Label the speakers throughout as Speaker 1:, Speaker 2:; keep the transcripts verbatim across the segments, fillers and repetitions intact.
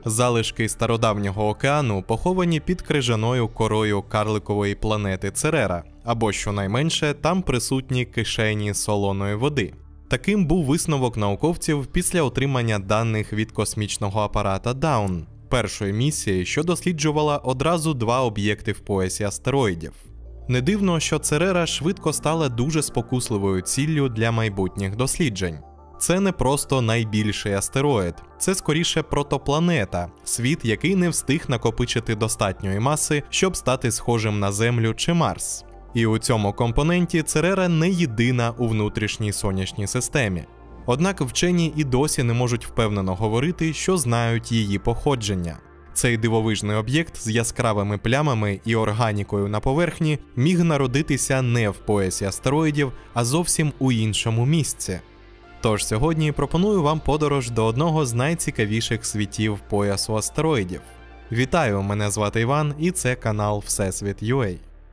Speaker 1: Залишки стародавнього океану поховані під крижаною корою карликової планети Церера, або, щонайменше, там присутні кишені солоної води. Таким був висновок науковців після отримання даних від космічного апарата Даун, першої місії, що досліджувала одразу два об'єкти в поясі астероїдів. Не дивно, що Церера швидко стала дуже спокусливою ціллю для майбутніх досліджень. Це не просто найбільший астероїд, це скоріше протопланета, світ, який не встиг накопичити достатньої маси, щоб стати схожим на Землю чи Марс. І у цьому компоненті Церера не єдина у внутрішній сонячній системі. Однак вчені і досі не можуть впевнено говорити, що знають її походження. Цей дивовижний об'єкт з яскравими плямами і органікою на поверхні міг народитися не в поясі астероїдів, а зовсім у іншому місці. Тож сьогодні пропоную вам подорож до одного з найцікавіших світів поясу астероїдів. Вітаю, мене звати Іван, і це канал Всесвіт.ua.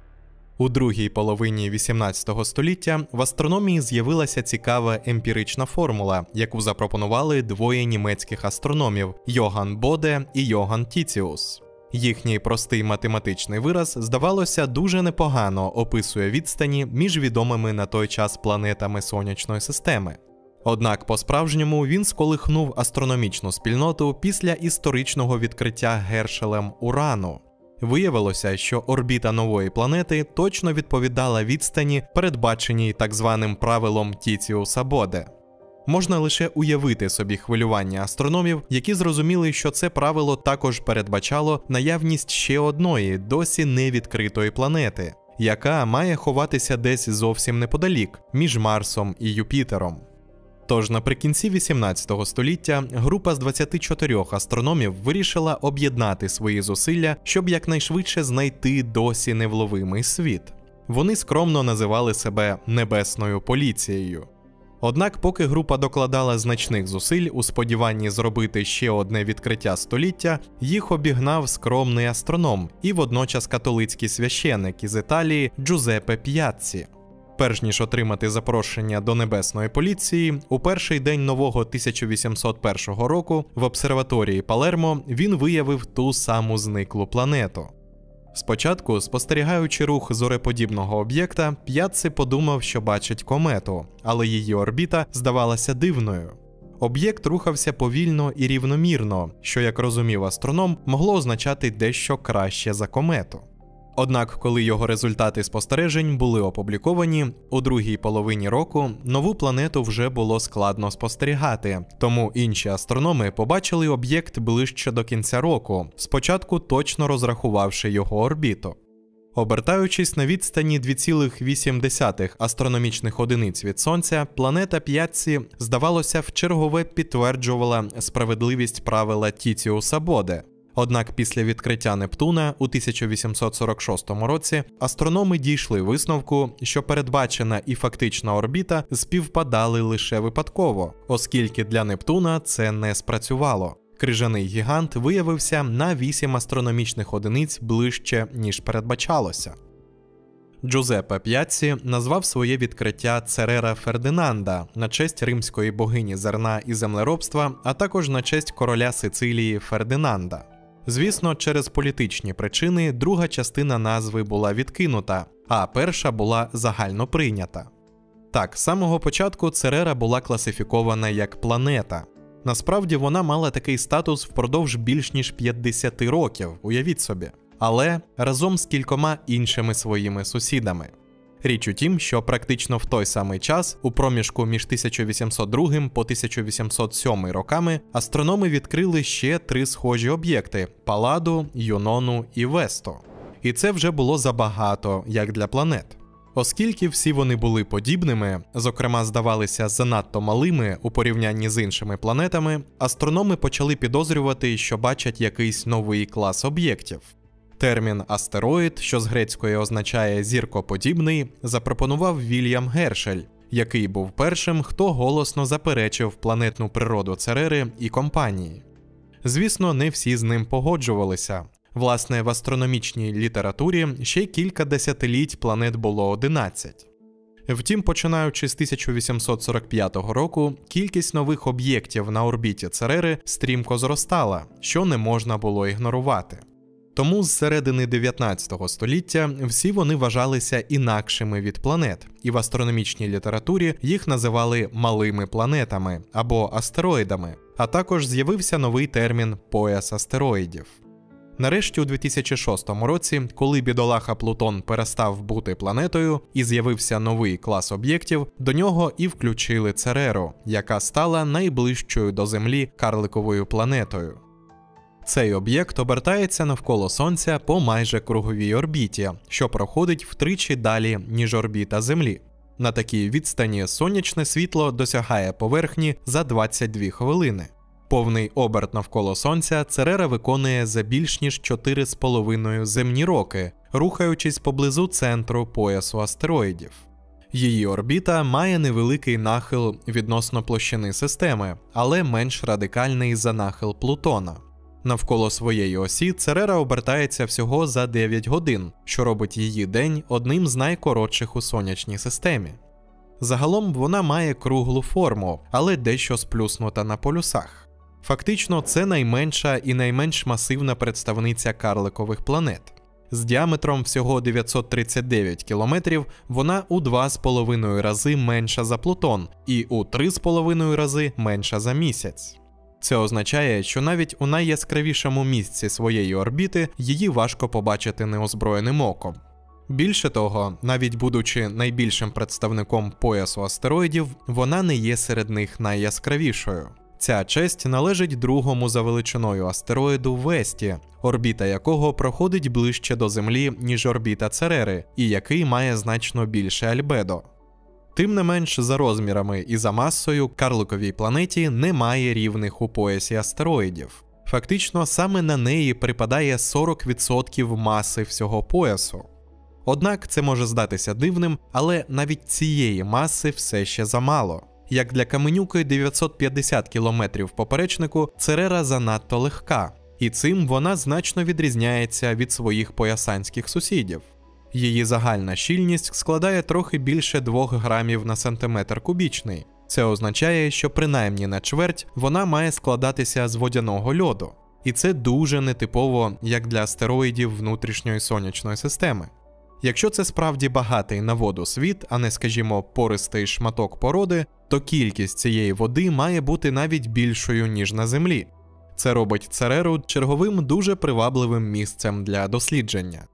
Speaker 1: У другій половині вісімнадцятого століття в астрономії з'явилася цікава емпірична формула, яку запропонували двоє німецьких астрономів – Йоган Боде і Йоган Тіціус. Їхній простий математичний вираз, здавалося, дуже непогано описує відстані між відомими на той час планетами сонячної системи. Однак по-справжньому він сколихнув астрономічну спільноту після історичного відкриття Гершелем Урану. Виявилося, що орбіта нової планети точно відповідала відстані, передбаченій так званим правилом Тіціуса-Боде. Можна лише уявити собі хвилювання астрономів, які зрозуміли, що це правило також передбачало наявність ще одної, досі невідкритої планети, яка має ховатися десь зовсім неподалік, між Марсом і Юпітером. Тож наприкінці вісімнадцятого століття група з двадцяти чотирьох астрономів вирішила об'єднати свої зусилля, щоб якнайшвидше знайти досі невловимий світ. Вони скромно називали себе «небесною поліцією». Однак, поки група докладала значних зусиль у сподіванні зробити ще одне відкриття століття, їх обігнав скромний астроном і водночас католицький священик із Італії Джузеппе П'яцці. Перш ніж отримати запрошення до небесної поліції, у перший день нового тисяча вісімсот першого року в обсерваторії Палермо він виявив ту саму зниклу планету. Спочатку, спостерігаючи рух зореподібного об'єкта, П'яцці подумав, що бачить комету, але її орбіта здавалася дивною. Об'єкт рухався повільно і рівномірно, що, як розумів астроном, могло означати дещо краще за комету. Однак, коли його результати спостережень були опубліковані, у другій половині року нову планету вже було складно спостерігати, тому інші астрономи побачили об'єкт ближче до кінця року, спочатку точно розрахувавши його орбіту. Обертаючись на відстані дві цілих вісім десятих астрономічних одиниць від Сонця, планета П'яцці, здавалося, вчергове підтверджувала справедливість правила Тіціуса-Боде. Однак після відкриття Нептуна у тисяча вісімсот сорок шостому році астрономи дійшли висновку, що передбачена і фактична орбіта співпадали лише випадково, оскільки для Нептуна це не спрацювало. Крижаний гігант виявився на вісім астрономічних одиниць ближче, ніж передбачалося. Джузеппе П'яцці назвав своє відкриття Церера Фердинанда на честь римської богині зерна і землеробства, а також на честь короля Сицилії Фердинанда. Звісно, через політичні причини друга частина назви була відкинута, а перша була загально прийнята. Так, з самого початку Церера була класифікована як планета. Насправді вона мала такий статус впродовж більш ніж п'ятдесят років, уявіть собі. Але разом з кількома іншими своїми сусідами. Річ у тім, що практично в той самий час, у проміжку між тисяча вісімсот другим по тисяча вісімсот сьомий роками, астрономи відкрили ще три схожі об'єкти – Палладу, Юнону і Весту. І це вже було забагато, як для планет. Оскільки всі вони були подібними, зокрема здавалися занадто малими у порівнянні з іншими планетами, астрономи почали підозрювати, що бачать якийсь новий клас об'єктів. Термін «астероїд», що з грецької означає «зіркоподібний», запропонував Вільям Гершель, який був першим, хто голосно заперечив планетну природу Церери і компанії. Звісно, не всі з ним погоджувалися. Власне, в астрономічній літературі ще кілька десятиліть планет було одинадцять. Втім, починаючи з тисяча вісімсот сорок п'ятого року, кількість нових об'єктів на орбіті Церери стрімко зростала, що не можна було ігнорувати. Тому з середини дев'ятнадцятого століття всі вони вважалися інакшими від планет, і в астрономічній літературі їх називали малими планетами або астероїдами, а також з'явився новий термін «пояс астероїдів». Нарешті у дві тисячі шостому році, коли бідолаха Плутон перестав бути планетою і з'явився новий клас об'єктів, до нього і включили Цереру, яка стала найближчою до Землі карликовою планетою. Цей об'єкт обертається навколо Сонця по майже круговій орбіті, що проходить втричі далі, ніж орбіта Землі. На такій відстані сонячне світло досягає поверхні за двадцять дві хвилини. Повний оберт навколо Сонця Церера виконує за більш ніж чотири з половиною земні роки, рухаючись поблизу центру поясу астероїдів. Її орбіта має невеликий нахил відносно площини системи, але менш радикальний за нахил Плутона. Навколо своєї осі Церера обертається всього за дев'ять годин, що робить її день одним з найкоротших у сонячній системі. Загалом вона має круглу форму, але дещо сплюснута на полюсах. Фактично, це найменша і найменш масивна представниця карликових планет. З діаметром всього дев'ятсот тридцять дев'ять кілометрів вона у два з половиною рази менша за Плутон і у три з половиною рази менша за Місяць. Це означає, що навіть у найяскравішому місці своєї орбіти її важко побачити неозброєним оком. Більше того, навіть будучи найбільшим представником поясу астероїдів, вона не є серед них найяскравішою. Ця честь належить другому за величиною астероїду Весті, орбіта якого проходить ближче до Землі, ніж орбіта Церери, і який має значно більше альбедо. Тим не менш, за розмірами і за масою карликовій планеті немає рівних у поясі астероїдів. Фактично, саме на неї припадає сорок відсотків маси всього поясу. Однак це може здатися дивним, але навіть цієї маси все ще замало. Як для каменюки дев'ятсот п'ятдесят кілометрів в поперечнику, Церера занадто легка, і цим вона значно відрізняється від своїх поясанських сусідів. Її загальна щільність складає трохи більше двох грамів на сантиметр кубічний. Це означає, що принаймні на чверть вона має складатися з водяного льоду. І це дуже нетипово, як для астероїдів внутрішньої сонячної системи. Якщо це справді багатий на воду світ, а не, скажімо, пористий шматок породи, то кількість цієї води має бути навіть більшою, ніж на Землі. Це робить Цереру черговим дуже привабливим місцем для дослідження.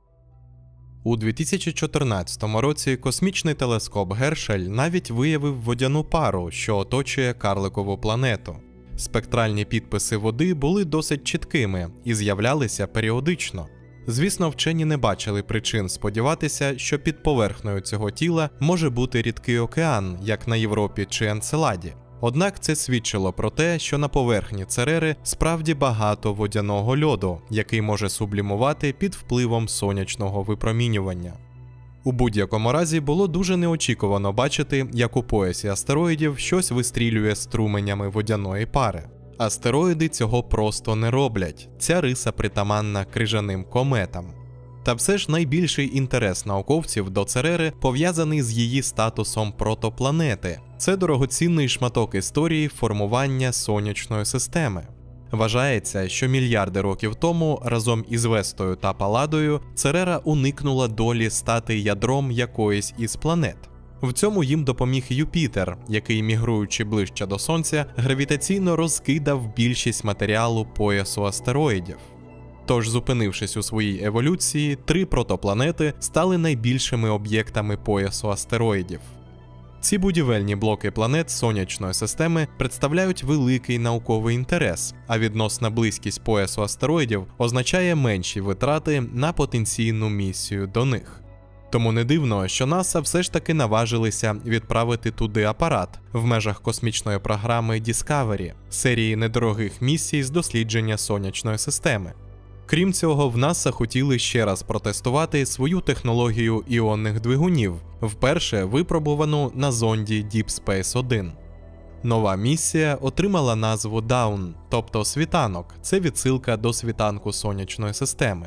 Speaker 1: У дві тисячі чотирнадцятому році космічний телескоп Гершель навіть виявив водяну пару, що оточує карликову планету. Спектральні підписи води були досить чіткими і з'являлися періодично. Звісно, вчені не бачили причин сподіватися, що під поверхнею цього тіла може бути рідкий океан, як на Європі чи Енцеладі. Однак це свідчило про те, що на поверхні Церери справді багато водяного льоду, який може сублімувати під впливом сонячного випромінювання. У будь-якому разі було дуже неочікувано бачити, як у поясі астероїдів щось вистрілює струменями водяної пари. Астероїди цього просто не роблять, ця риса притаманна крижаним кометам. Та все ж найбільший інтерес науковців до Церери пов'язаний з її статусом протопланети. Це дорогоцінний шматок історії формування сонячної системи. Вважається, що мільярди років тому разом із Вестою та Паладою Церера уникнула долі стати ядром якоїсь із планет. В цьому їм допоміг Юпітер, який, мігруючи ближче до Сонця, гравітаційно розкидав більшість матеріалу поясу астероїдів. Тож, зупинившись у своїй еволюції, три протопланети стали найбільшими об'єктами поясу астероїдів. Ці будівельні блоки планет сонячної системи представляють великий науковий інтерес, а відносна близькість поясу астероїдів означає менші витрати на потенційну місію до них. Тому не дивно, що НАСА все ж таки наважилися відправити туди апарат в межах космічної програми Discovery, серії недорогих місій з дослідження сонячної системи. Крім цього, в НАСА хотіли ще раз протестувати свою технологію іонних двигунів, вперше випробувану на зонді Deep Space один. Нова місія отримала назву Dawn, тобто світанок, це відсилка до світанку сонячної системи.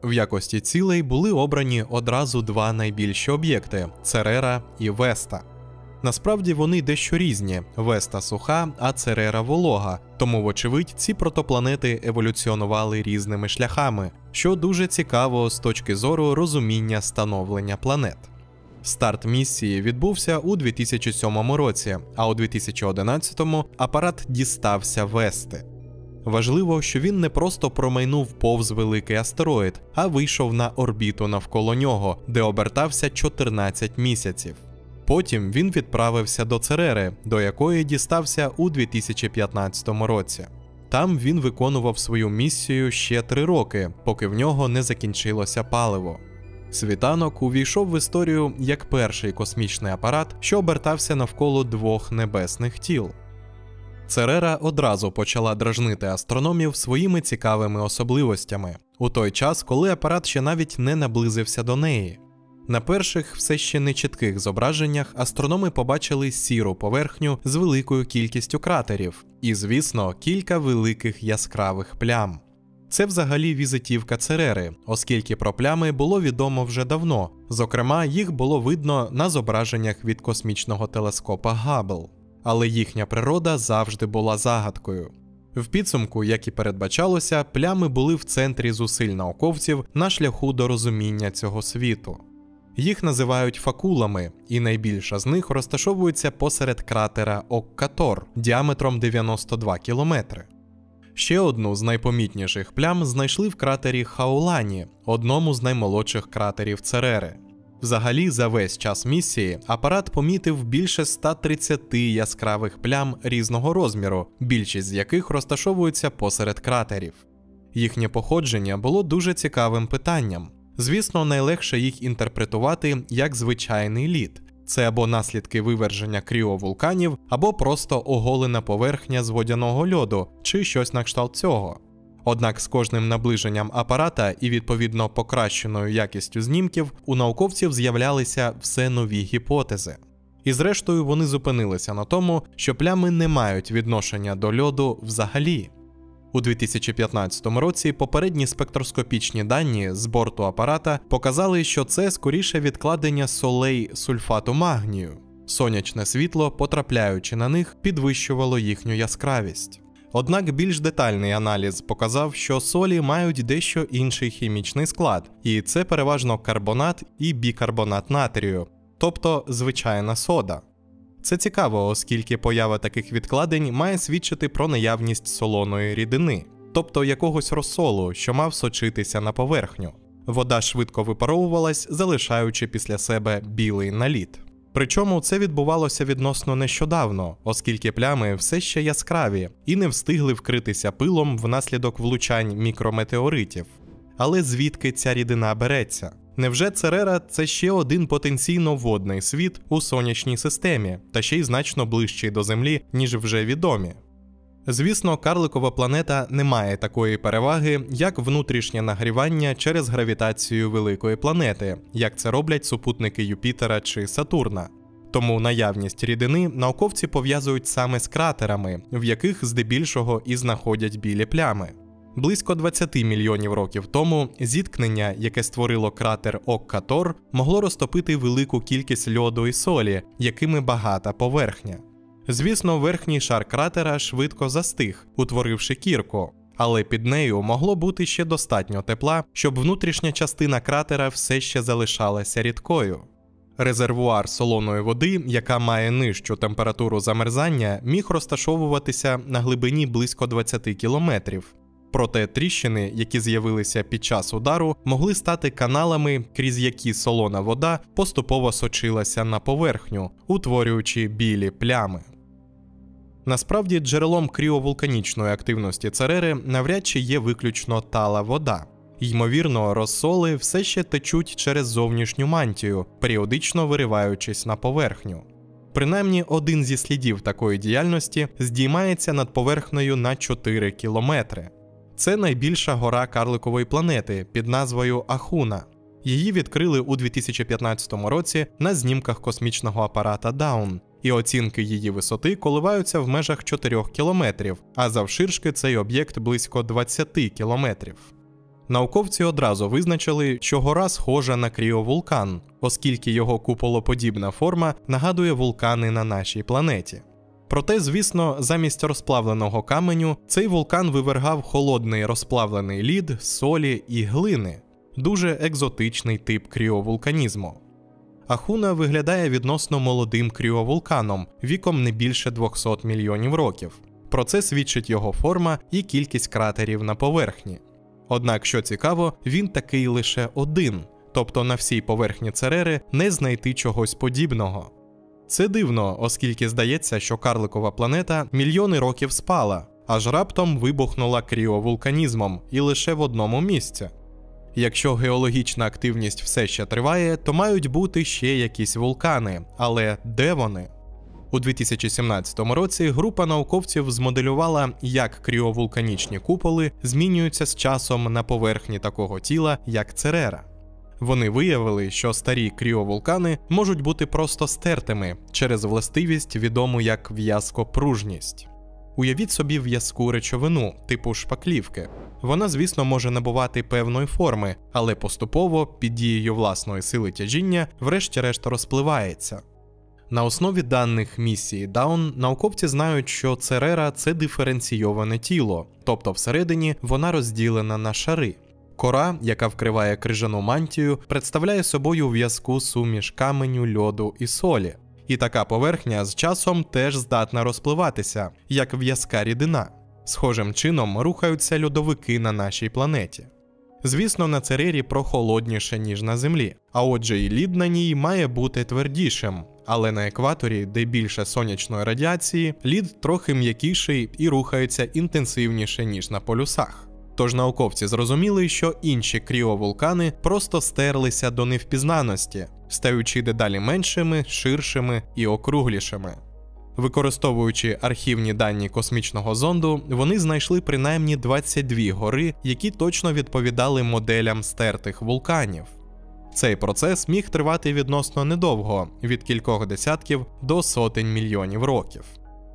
Speaker 1: В якості цілей були обрані одразу два найбільші об'єкти – Церера і Веста. Насправді вони дещо різні – Веста суха, а Церера волога, тому, вочевидь, ці протопланети еволюціонували різними шляхами, що дуже цікаво з точки зору розуміння становлення планет. Старт місії відбувся у дві тисячі сьомому році, а у дві тисячі одинадцятому апарат дістався Вести. Важливо, що він не просто промайнув повз великий астероїд, а вийшов на орбіту навколо нього, де обертався чотирнадцять місяців. Потім він відправився до Церери, до якої дістався у дві тисячі п'ятнадцятому році. Там він виконував свою місію ще три роки, поки в нього не закінчилося паливо. Світанок увійшов в історію як перший космічний апарат, що обертався навколо двох небесних тіл. Церера одразу почала дражнити астрономів своїми цікавими особливостями, у той час, коли апарат ще навіть не наблизився до неї. На перших, все ще нечітких зображеннях астрономи побачили сіру поверхню з великою кількістю кратерів і, звісно, кілька великих яскравих плям. Це взагалі візитівка Церери, оскільки про плями було відомо вже давно, зокрема, їх було видно на зображеннях від космічного телескопа Габбл. Але їхня природа завжди була загадкою. В підсумку, як і передбачалося, плями були в центрі зусиль науковців на шляху до розуміння цього світу. Їх називають факулами, і найбільша з них розташовується посеред кратера Оккатор діаметром дев'яносто два кілометри. Ще одну з найпомітніших плям знайшли в кратері Хаулані, одному з наймолодших кратерів Церери. Взагалі, за весь час місії апарат помітив більше ста тридцяти яскравих плям різного розміру, більшість з яких розташовуються посеред кратерів. Їхнє походження було дуже цікавим питанням. Звісно, найлегше їх інтерпретувати як звичайний лід. Це або наслідки виверження кріовулканів, або просто оголена поверхня з водяного льоду, чи щось на кшталт цього. Однак з кожним наближенням апарата і, відповідно, покращеною якістю знімків, у науковців з'являлися все нові гіпотези. І зрештою вони зупинилися на тому, що плями не мають відношення до льоду взагалі. У дві тисячі п'ятнадцятому році попередні спектроскопічні дані з борту апарата показали, що це скоріше відкладення солей сульфату магнію. Сонячне світло, потрапляючи на них, підвищувало їхню яскравість. Однак більш детальний аналіз показав, що солі мають дещо інший хімічний склад, і це переважно карбонат і бікарбонат натрію, тобто звичайна сода. Це цікаво, оскільки поява таких відкладень має свідчити про наявність солоної рідини, тобто якогось розсолу, що мав сочитися на поверхню. Вода швидко випаровувалась, залишаючи після себе білий наліт. Причому це відбувалося відносно нещодавно, оскільки плями все ще яскраві і не встигли вкритися пилом внаслідок влучань мікрометеоритів. Але звідки ця рідина береться? Невже Церера – це ще один потенційно водний світ у сонячній системі, та ще й значно ближчий до Землі, ніж вже відомі? Звісно, карликова планета не має такої переваги, як внутрішнє нагрівання через гравітацію великої планети, як це роблять супутники Юпітера чи Сатурна. Тому наявність рідини науковці пов'язують саме з кратерами, в яких здебільшого і знаходять білі плями. Близько двадцяти мільйонів років тому зіткнення, яке створило кратер Оккатор, могло розтопити велику кількість льоду і солі, якими багата поверхня. Звісно, верхній шар кратера швидко застиг, утворивши кірку, але під нею могло бути ще достатньо тепла, щоб внутрішня частина кратера все ще залишалася рідкою. Резервуар солоної води, яка має нижчу температуру замерзання, міг розташовуватися на глибині близько двадцяти кілометрів. Проте тріщини, які з'явилися під час удару, могли стати каналами, крізь які солона вода поступово сочилася на поверхню, утворюючи білі плями. Насправді, джерелом кріовулканічної активності Церери навряд чи є виключно тала вода. Ймовірно, розсоли все ще течуть через зовнішню мантію, періодично вириваючись на поверхню. Принаймні, один зі слідів такої діяльності здіймається над поверхнею на чотири кілометри. Це найбільша гора карликової планети під назвою Ахуна. Її відкрили у дві тисячі п'ятнадцятому році на знімках космічного апарата Даун, і оцінки її висоти коливаються в межах чотирьох кілометрів, а завширшки цей об'єкт близько двадцяти кілометрів. Науковці одразу визначили, що гора схожа на кріовулкан, оскільки його куполоподібна форма нагадує вулкани на нашій планеті. Проте, звісно, замість розплавленого каменю цей вулкан вивергав холодний розплавлений лід, солі і глини. Дуже екзотичний тип кріовулканізму. Ахуна виглядає відносно молодим кріовулканом, віком не більше двохсот мільйонів років. Про це свідчить його форма і кількість кратерів на поверхні. Однак, що цікаво, він такий лише один, тобто на всій поверхні Церери не знайти чогось подібного. Це дивно, оскільки здається, що карликова планета мільйони років спала, аж раптом вибухнула кріовулканізмом і лише в одному місці. Якщо геологічна активність все ще триває, то мають бути ще якісь вулкани, але де вони? У дві тисячі сімнадцятому році група науковців змоделювала, як кріовулканічні куполи змінюються з часом на поверхні такого тіла, як Церера. Вони виявили, що старі кріовулкани можуть бути просто стертими через властивість, відому як в'язкопружність. Уявіть собі в'язку речовину, типу шпаклівки. Вона, звісно, може набувати певної форми, але поступово, під дією власної сили тяжіння, врешті-решт розпливається. На основі даних місії Даун науковці знають, що Церера – це диференційоване тіло, тобто всередині вона розділена на шари. Кора, яка вкриває крижану мантію, представляє собою в'язку суміш каменю, льоду і солі. І така поверхня з часом теж здатна розпливатися, як в'язка рідина. Схожим чином рухаються льодовики на нашій планеті. Звісно, на Церері прохолодніше, ніж на Землі, а отже і лід на ній має бути твердішим. Але на екваторі, де більше сонячної радіації, лід трохи м'якіший і рухається інтенсивніше, ніж на полюсах. Тож науковці зрозуміли, що інші кріовулкани просто стерлися до невпізнаності, стаючи дедалі меншими, ширшими і округлішими. Використовуючи архівні дані космічного зонду, вони знайшли принаймні двадцять дві гори, які точно відповідали моделям стертих вулканів. Цей процес міг тривати відносно недовго, від кількох десятків до сотень мільйонів років.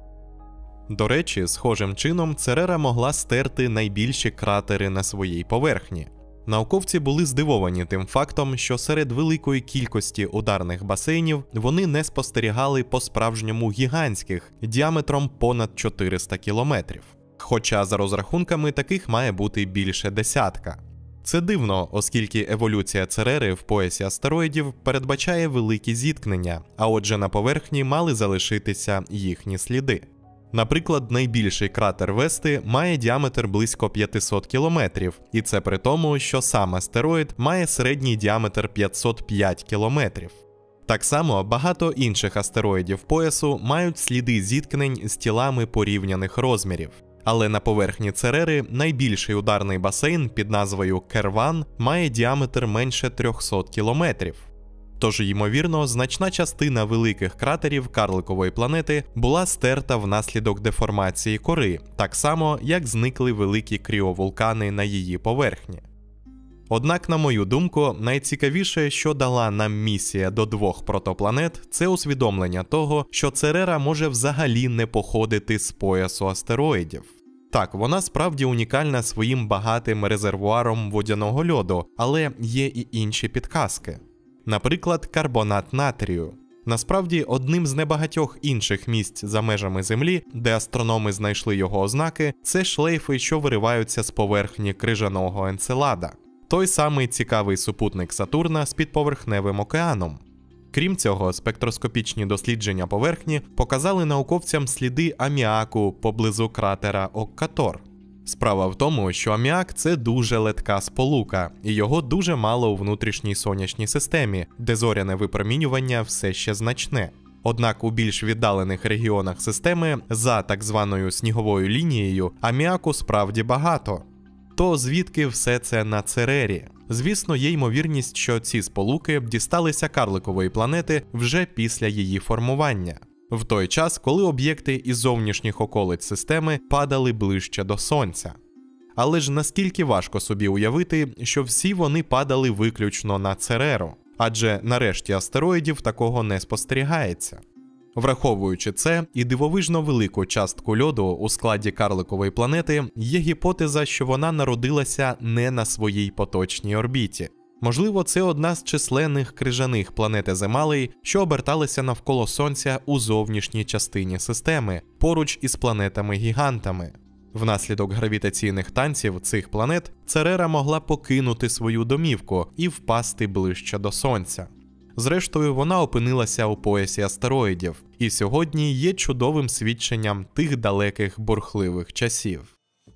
Speaker 1: До речі, схожим чином Церера могла стерти найбільші кратери на своїй поверхні. Науковці були здивовані тим фактом, що серед великої кількості ударних басейнів вони не спостерігали по-справжньому гігантських, діаметром понад чотириста кілометрів. Хоча, за розрахунками, таких має бути більше десятка. Це дивно, оскільки еволюція Церери в поясі астероїдів передбачає великі зіткнення, а отже на поверхні мали залишитися їхні сліди. Наприклад, найбільший кратер Вести має діаметр близько п'ятсот кілометрів, і це при тому, що сам астероїд має середній діаметр п'ятсот п'ять кілометрів. Так само багато інших астероїдів поясу мають сліди зіткнень з тілами порівняних розмірів. Але на поверхні Церери найбільший ударний басейн під назвою Керван має діаметр менше трьохсот кілометрів. Тож, ймовірно, значна частина великих кратерів карликової планети була стерта внаслідок деформації кори, так само, як зникли великі кріовулкани на її поверхні. Однак, на мою думку, найцікавіше, що дала нам місія до двох протопланет, це усвідомлення того, що Церера може взагалі не походити з поясу астероїдів. Так, вона справді унікальна своїм багатим резервуаром водяного льоду, але є і інші підказки. Наприклад, карбонат натрію. Насправді, одним з небагатьох інших місць за межами Землі, де астрономи знайшли його ознаки, це шлейфи, що вириваються з поверхні крижаного Енцелада. Той самий цікавий супутник Сатурна з підповерхневим океаном. Крім цього, спектроскопічні дослідження поверхні показали науковцям сліди аміаку поблизу кратера Оккатор. Справа в тому, що аміак – це дуже ледка сполука, і його дуже мало у внутрішній сонячній системі, де зоряне випромінювання все ще значне. Однак у більш віддалених регіонах системи, за так званою сніговою лінією, аміаку справді багато. То звідки все це на Церері? Звісно, є ймовірність, що ці сполуки дісталися карликової планети вже після її формування. В той час, коли об'єкти із зовнішніх околиць системи падали ближче до Сонця. Але ж наскільки важко собі уявити, що всі вони падали виключно на Цереру, адже нарешті астероїдів такого не спостерігається. Враховуючи це і дивовижно велику частку льоду у складі карликової планети, є гіпотеза, що вона народилася не на своїй поточній орбіті. Можливо, це одна з численних крижаних планет-земалей, що оберталися навколо Сонця у зовнішній частині системи, поруч із планетами-гігантами. Внаслідок гравітаційних танців цих планет Церера могла покинути свою домівку і впасти ближче до Сонця. Зрештою, вона опинилася у поясі астероїдів, і сьогодні є чудовим свідченням тих далеких бурхливих часів.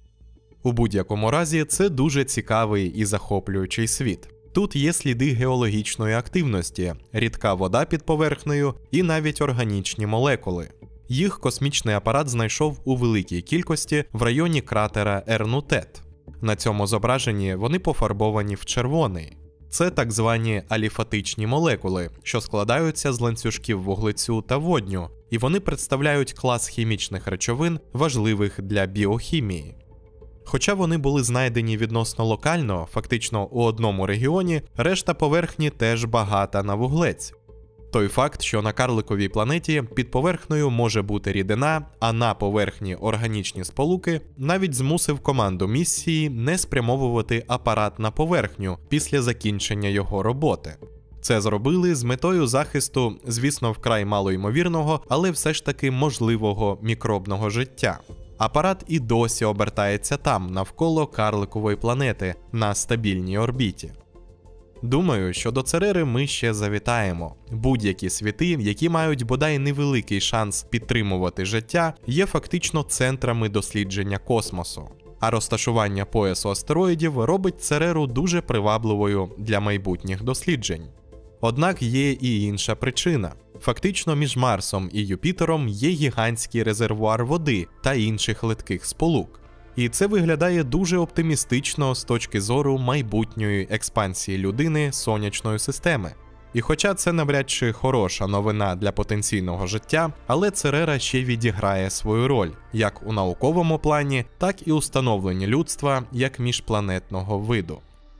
Speaker 1: У будь-якому разі, це дуже цікавий і захоплюючий світ. Тут є сліди геологічної активності, рідка вода під поверхнею і навіть органічні молекули. Їх космічний апарат знайшов у великій кількості в районі кратера Ернутет. На цьому зображенні вони пофарбовані в червоний. Це так звані аліфатичні молекули, що складаються з ланцюжків вуглецю та водню, і вони представляють клас хімічних речовин, важливих для біохімії. Хоча вони були знайдені відносно локально, фактично у одному регіоні, решта поверхні теж багата на вуглець. Той факт, що на карликовій планеті під поверхнею може бути рідина, а на поверхні органічні сполуки, навіть змусив команду місії не спрямовувати апарат на поверхню після закінчення його роботи. Це зробили з метою захисту, звісно, вкрай малоймовірного, але все ж таки можливого мікробного життя. Апарат і досі обертається там, навколо карликової планети, на стабільній орбіті. Думаю, що до Церери ми ще завітаємо. Будь-які світи, які мають бодай невеликий шанс підтримувати життя, є фактично центрами дослідження космосу. А розташування поясу астероїдів робить Цереру дуже привабливою для майбутніх досліджень. Однак є і інша причина. Фактично між Марсом і Юпітером є гігантський резервуар води та інших литких сполук. І це виглядає дуже оптимістично з точки зору майбутньої експансії людини сонячної системи. І хоча це навряд чи хороша новина для потенційного життя, але Церера ще відіграє свою роль, як у науковому плані, так і у становленні людства як міжпланетного виду.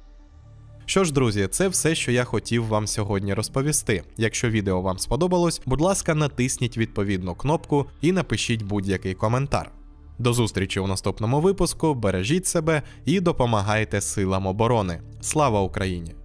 Speaker 1: Що ж, друзі, це все, що я хотів вам сьогодні розповісти. Якщо відео вам сподобалось, будь ласка, натисніть відповідну кнопку і напишіть будь-який коментар. До зустрічі у наступному випуску, бережіть себе і допомагайте силам оборони. Слава Україні!